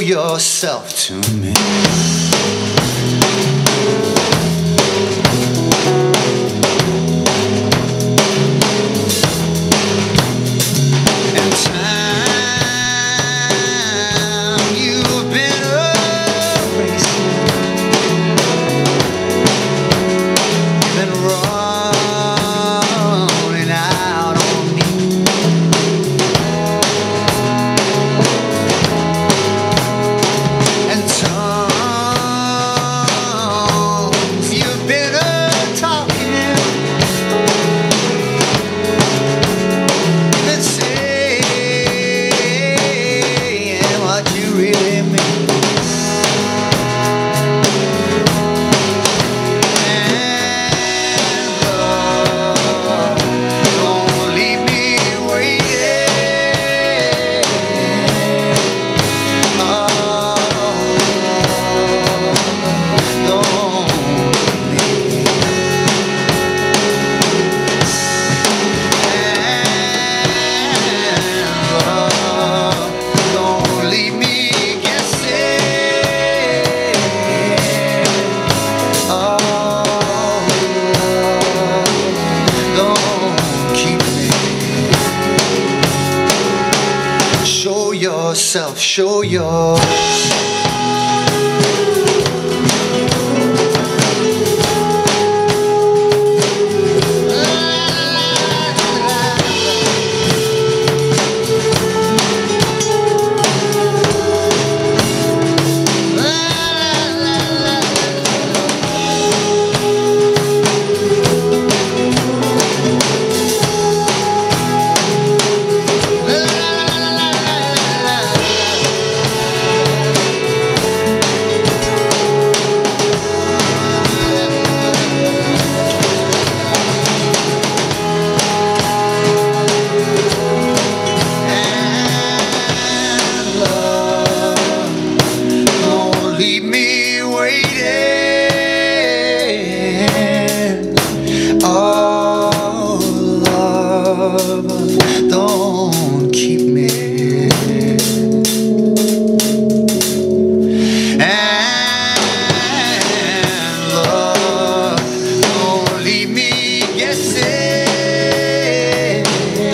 yourself to me. In time you've been erasing, been running out on me. And tongues you've been talking, been saying what you really mean. And love, don't leave me waiting. Show yourself, show yourself. Leave me waiting. Oh, love, don't keep me. And love, don't leave me guessing.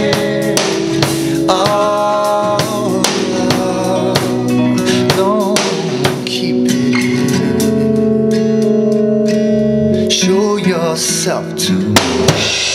Oh, love, show yourself to me.